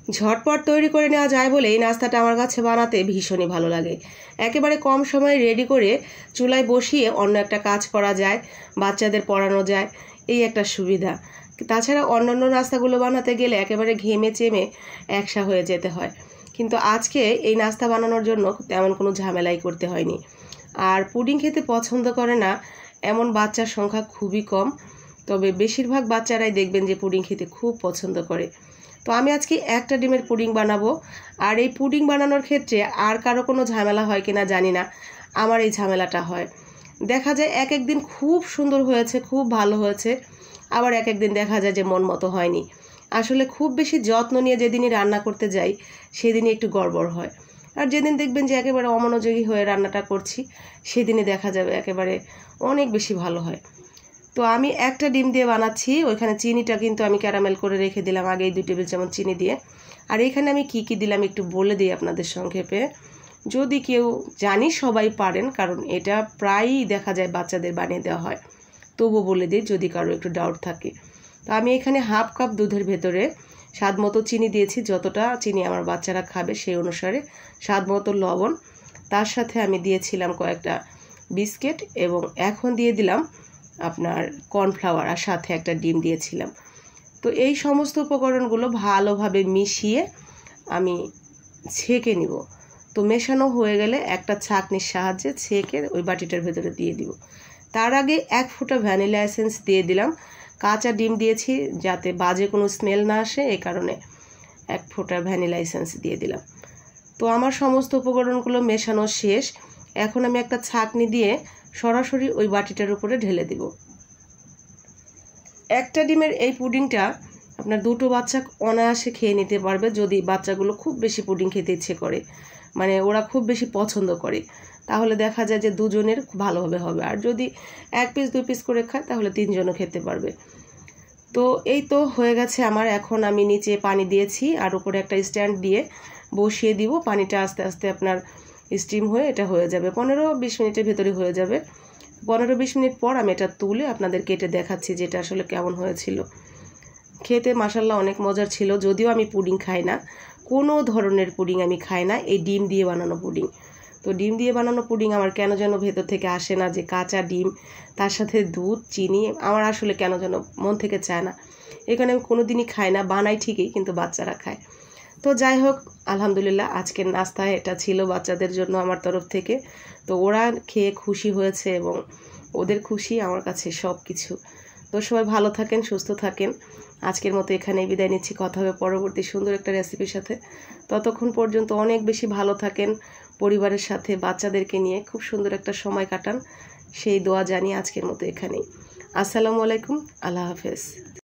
ঝটপট তৈরি করে নেওয়া যায় বলে এই নাস্তাটা আমার কাছে বানাতে ভীষণই ভালো লাগে। একেবারে কম সময়ে রেডি করে চুলায় বসিয়ে অন্য একটা কাজ করা যায়, বাচ্চাদের পড়ানো যায়, এই একটা সুবিধা। তাছাড়া অন্যান্য নাস্তাগুলো বানাতে গেলে একেবারে ঘেমে চেমে একসা হয়ে যেতে হয়, কিন্তু আজকে এই নাস্তা বানানোর জন্য তেমন কোনো ঝামেলাই করতে হয়নি। আর পুডিং খেতে পছন্দ করে না এমন বাচ্চার সংখ্যা খুবই কম, তবে বেশিরভাগ বাচ্চারাই দেখবেন যে পুডিং খেতে খুব পছন্দ করে। তো আমি আজকে একটা ডিমের পুডিং বানাবো। আর এই পুডিং বানানোর ক্ষেত্রে আর কারো কোনো ঝামেলা হয় কিনা জানি না, আমার এই ঝামেলাটা হয়। দেখা যায় এক একদিন খুব সুন্দর হয়েছে, খুব ভালো হয়েছে, আবার এক একদিন দেখা যায় যে মন মতো হয়নি। আসলে খুব বেশি যত্ন নিয়ে যেদিনই রান্না করতে যাই সেদিনই একটু গড়বড় হয়। আর যেদিন দেখবেন যে একেবারে অমনোযোগী হয়ে রান্নাটা করছি সেদিনই দেখা যাবে একেবারে অনেক বেশি ভালো হয়। তো আমি একটা ডিম দিয়ে বানাচ্ছি। ওইখানে চিনিটা কিন্তু আমি ক্যারামেল করে রেখে দিলাম আগেই 2 টেবিল চামচ চিনি দিয়ে। আর এখানে আমি কি দিলাম একটু বলে দিই আপনাদের সংক্ষেপে, যদি কেউ জানি সবাই পারেন, কারণ এটা প্রায়ই দেখা যায় বাচ্চাদের বানিয়ে দেওয়া হয়, তবু বলে দিই যদি কারো একটু ডাউট থাকে। তো আমি এখানে হাফ কাপ দুধের ভেতরে স্বাদ মতো চিনি দিয়েছি, যতটা চিনি আমার বাচ্চারা খাবে সেই অনুসারে, স্বাদ মতো লবণ, তার সাথে আমি দিয়েছিলাম কয়েকটা বিস্কিট, এবং এখন দিয়ে দিলাম আপনার কর্নফ্লাওয়ার, আর সাথে একটা ডিম দিয়েছিলাম। তো এই সমস্ত উপকরণগুলো ভালোভাবে মিশিয়ে আমি ছেঁকে নিব। তো মেশানো হয়ে গেলে একটা ছাঁকনির সাহায্যে ছেঁকে ওই বাটিটার ভেতরে দিয়ে দিব। তার আগে 1 ফোঁটা ভ্যানিলা এসেন্স দিয়ে দিলাম। কাঁচা ডিম দিয়েছি যাতে বাজে কোনো স্মেল না আসে, এই কারণে 1 ফোঁটা ভ্যানিলা এসেন্স দিয়ে দিলাম। তো আমার সমস্ত উপকরণগুলো মেশানো শেষ। এখন আমি একটা ছাঁকনি দিয়ে সরাসরি ওই বাটিটার উপরে ঢেলে দিব। একটা ডিমের এই পুডিংটা আপনার 2টো বাচ্চা অনায়াসে খেয়ে নিতে পারবে, যদি বাচ্চাগুলো খুব বেশি পুডিং খেতে ইচ্ছে করে, মানে ওরা খুব বেশি পছন্দ করে, তাহলে দেখা যায় যে দুজনের ভালোভাবে হবে। আর যদি 1 পিস 2 পিস করে খায় তাহলে 3 জনও খেতে পারবে। তো এই তো হয়ে গেছে আমার। এখন আমি নিচে পানি দিয়েছি আর উপরে একটা স্ট্যান্ড দিয়ে বসিয়ে দিব। পানিটা আস্তে আস্তে আপনার স্টিম হয়ে এটা হয়ে যাবে, 15-20 মিনিটের ভেতরে হয়ে যাবে। 15-20 মিনিট পর আমি এটা তুলে আপনাদের কেটে দেখাচ্ছি যে এটা আসলে কেমন হয়েছিল। খেতে মাশাআল্লাহ অনেক মজার ছিল। যদিও আমি পুডিং খাই না, কোনো ধরনের পুডিং আমি খাই না, এই ডিম দিয়ে বানানো পুডিং। তো ডিম দিয়ে বানানো পুডিং আমার কেন যেন ভেতর থেকে আসে না, যে কাঁচা ডিম তার সাথে দুধ চিনি, আমার আসলে কেন যেন মন থেকে চায় না। এখানে আমি কোনো দিনই খাই না, বানাই ঠিকই কিন্তু বাচ্চারা খায়। তো যাই হোক, আলহামদুলিল্লাহ আজকের নাস্তায় এটা ছিল বাচ্চাদের জন্য আমার তরফ থেকে। তো ওরা খেয়ে খুশি হয়েছে এবং ওদের খুশি আমার কাছে সব কিছু। তো সবাই ভালো থাকেন, সুস্থ থাকেন। আজকের মতো এখানেই বিদায় নিচ্ছি। কথা হবে পরবর্তী সুন্দর একটা রেসিপির সাথে। ততক্ষণ পর্যন্ত অনেক বেশি ভালো থাকেন, পরিবারের সাথে বাচ্চাদেরকে নিয়ে খুব সুন্দর একটা সময় কাটান, সেই দোয়া জানিয়ে আজকের মতো এখানেই। আসসালামু আলাইকুম, আল্লাহ হাফেজ।